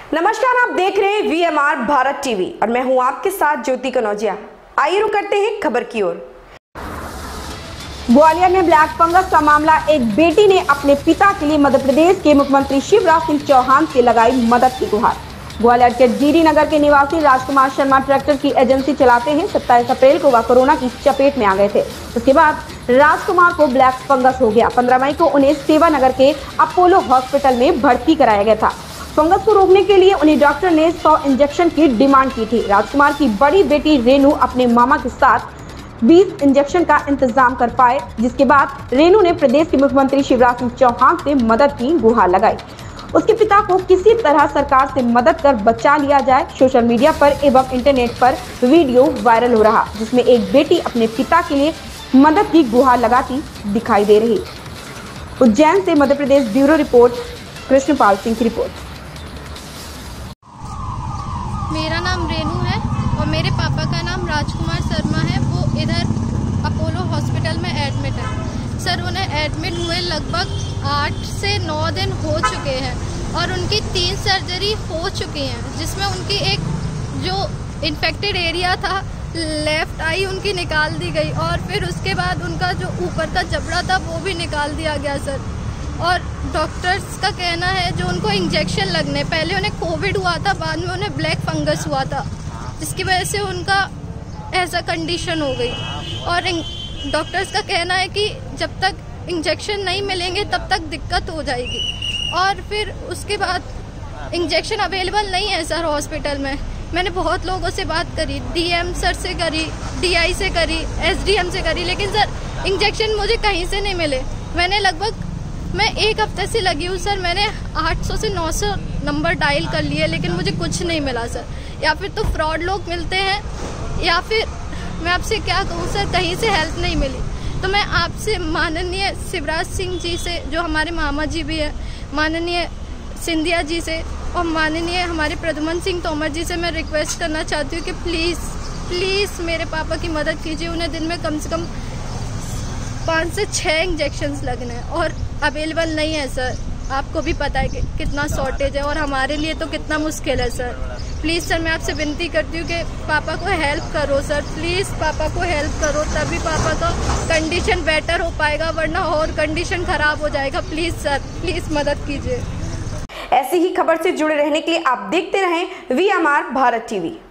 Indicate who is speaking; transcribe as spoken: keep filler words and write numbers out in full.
Speaker 1: नमस्कार, आप देख रहे हैं V M R Bharat TV और मैं हूं आपके साथ ज्योति कनौजिया। आइए रुक करते हैं खबर की ओर।
Speaker 2: ग्वालियर में ब्लैक फंगस का मामला। एक बेटी ने अपने पिता के लिए मध्य प्रदेश के मुख्यमंत्री शिवराज सिंह चौहान से लगाई मदद की गुहार। ग्वालियर के जीरी नगर के निवासी राजकुमार शर्मा ट्रैक्टर की एजेंसी चलाते हैं। सत्ताईस अप्रैल को वह कोरोना की चपेट में आ गए थे। उसके बाद राजकुमार को ब्लैक फंगस हो गया। पंद्रह मई को उन्हें सेवा नगर के अपोलो हॉस्पिटल में भर्ती कराया गया था। फंगस को रोकने के लिए उन्हें डॉक्टर ने सौ इंजेक्शन की डिमांड की थी। राजकुमार की बड़ी बेटी रेनू अपने मामा के साथ बीस इंजेक्शन का इंतजाम कर पाए, जिसके बाद रेनू ने प्रदेश के मुख्यमंत्री शिवराज सिंह चौहान से मदद की गुहार लगाई। उसके पिता को किसी तरह सरकार से मदद कर बचा लिया जाए। सोशल मीडिया पर एवं इंटरनेट पर वीडियो वायरल हो रहा, जिसमें एक बेटी अपने पिता के लिए मदद की गुहार लगाती दिखाई दे रही। उज्जैन से मध्य प्रदेश ब्यूरो रिपोर्ट, कृष्णपाल सिंह की रिपोर्ट।
Speaker 3: मेरा नाम रेनू है और मेरे पापा का नाम राजकुमार शर्मा है। वो इधर अपोलो हॉस्पिटल में एडमिट है। सर, उन्हें एडमिट हुए लगभग आठ से नौ दिन हो चुके हैं और उनकी तीन सर्जरी हो चुकी हैं, जिसमें उनकी एक जो इन्फेक्टेड एरिया था, लेफ्ट आई उनकी निकाल दी गई और फिर उसके बाद उनका जो ऊपर का जबड़ा था वो भी निकाल दिया गया सर। और डॉक्टर्स का कहना है जो उनको इंजेक्शन लगने, पहले उन्हें कोविड हुआ था, बाद में उन्हें ब्लैक फंगस हुआ था, जिसकी वजह से उनका ऐसा कंडीशन हो गई। और डॉक्टर्स का कहना है कि जब तक इंजेक्शन नहीं मिलेंगे तब तक दिक्कत हो जाएगी। और फिर उसके बाद इंजेक्शन अवेलेबल नहीं है सर हॉस्पिटल में। मैंने बहुत लोगों से बात करी, डीएम सर से करी, डीआई से करी, एसडीएम से करी, लेकिन सर इंजेक्शन मुझे कहीं से नहीं मिले। मैंने लगभग मैं एक हफ्ते से लगी हूँ सर। मैंने आठ सौ से नौ सौ नंबर डायल कर लिए, लेकिन मुझे कुछ नहीं मिला सर। या फिर तो फ्रॉड लोग मिलते हैं या फिर मैं आपसे क्या कहूँ सर, कहीं से हेल्प नहीं मिली। तो मैं आपसे माननीय शिवराज सिंह जी से, जो हमारे मामा जी भी हैं, माननीय सिंधिया जी से और माननीय हमारे प्रद्युमन सिंह तोमर जी से मैं रिक्वेस्ट करना चाहती हूँ कि प्लीज़ प्लीज़ मेरे पापा की मदद कीजिए। उन्हें दिन में कम से कम पाँच से छः इंजेक्शन्स लगने हैं और अवेलेबल नहीं है सर। आपको भी पता है कि कितना शॉर्टेज है और हमारे लिए तो कितना मुश्किल है सर। प्लीज़ सर, मैं आपसे विनती करती हूँ कि पापा को हेल्प करो सर, प्लीज़ पापा को हेल्प करो, तभी पापा का कंडीशन बेटर हो पाएगा, वरना और कंडीशन ख़राब हो जाएगा। प्लीज़ सर, प्लीज़ मदद कीजिए।
Speaker 1: ऐसी ही खबर से जुड़े रहने के लिए आप देखते रहें V M R Bharat TV.